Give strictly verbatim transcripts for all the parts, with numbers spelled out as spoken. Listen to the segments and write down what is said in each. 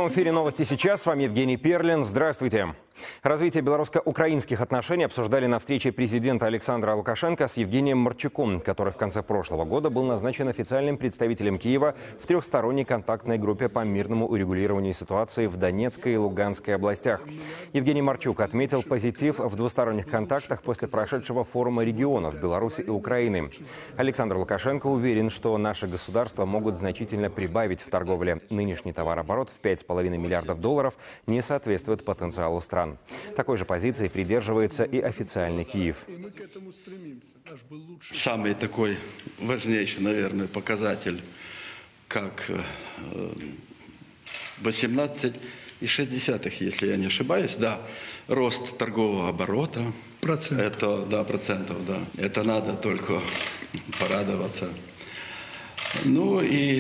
прямом эфире «Новости сейчас». С вами Евгений Перлин. Здравствуйте. Развитие белорусско-украинских отношений обсуждали на встрече президента Александра Лукашенко с Евгением Марчуком, который в конце прошлого года был назначен официальным представителем Киева в трехсторонней контактной группе по мирному урегулированию ситуации в Донецкой и Луганской областях. Евгений Марчук отметил позитив в двусторонних контактах после прошедшего форума регионов Беларуси и Украины. Александр Лукашенко уверен, что наши государства могут значительно прибавить в торговле. Нынешний товарооборот в пять с половиной миллиардов долларов не соответствует потенциалу стран. Такой же позиции придерживается и официальный Киев. Самый такой важнейший, наверное, показатель, как восемнадцать и шесть десятых, если я не ошибаюсь, да, рост торгового оборота. Процент. Это, да, процентов, да. Это надо только порадоваться. Ну и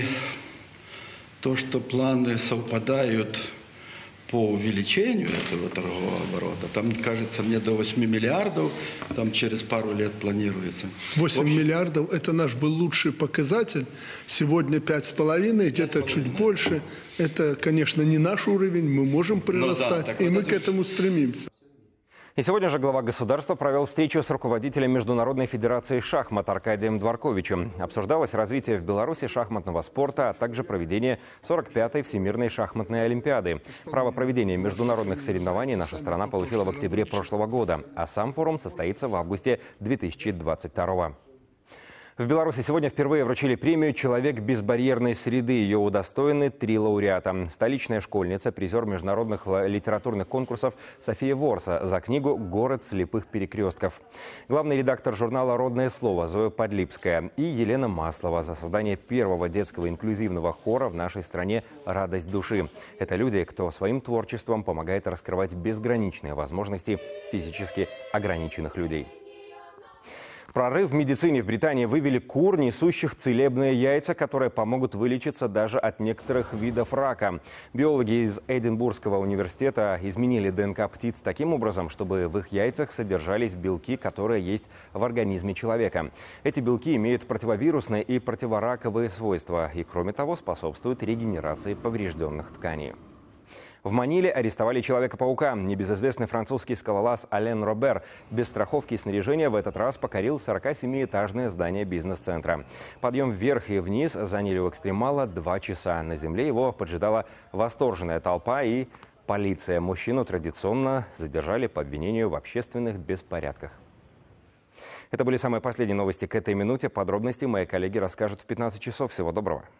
то, что планы совпадают по увеличению этого торгового оборота, там, кажется, мне до восьми миллиардов, там через пару лет планируется. восемь общем, миллиардов – это наш был лучший показатель. Сегодня пять с половиной, где-то чуть больше. Это, конечно, не наш уровень, мы можем прирастать, ну да, и вот мы это... к этому стремимся. И сегодня же глава государства провел встречу с руководителем Международной федерации шахмат Аркадием Дворковичем. Обсуждалось развитие в Беларуси шахматного спорта, а также проведение сорок пятой Всемирной шахматной олимпиады. Право проведения международных соревнований наша страна получила в октябре прошлого года, а сам форум состоится в августе две тысячи двадцать второго. В Беларуси сегодня впервые вручили премию «Человек безбарьерной среды». Ее удостоены три лауреата. Столичная школьница, призер международных литературных конкурсов София Ворса за книгу «Город слепых перекрестков». Главный редактор журнала «Родное слово» Зоя Подлипская и Елена Маслова за создание первого детского инклюзивного хора в нашей стране «Радость души». Это люди, кто своим творчеством помогает раскрывать безграничные возможности физически ограниченных людей. Прорыв в медицине в Британии вывели кур, несущих целебные яйца, которые помогут вылечиться даже от некоторых видов рака. Биологи из Эдинбургского университета изменили ДНК птиц таким образом, чтобы в их яйцах содержались белки, которые есть в организме человека. Эти белки имеют противовирусные и противораковые свойства и, кроме того, способствуют регенерации поврежденных тканей. В Маниле арестовали Человека-паука. Небезызвестный французский скалолаз Ален Робер без страховки и снаряжения в этот раз покорил сорокасемиэтажное здание бизнес-центра. Подъем вверх и вниз заняли у экстремала два часа. На земле его поджидала восторженная толпа и полиция. Мужчину традиционно задержали по обвинению в общественных беспорядках. Это были самые последние новости к этой минуте. Подробности мои коллеги расскажут в пятнадцать часов. Всего доброго.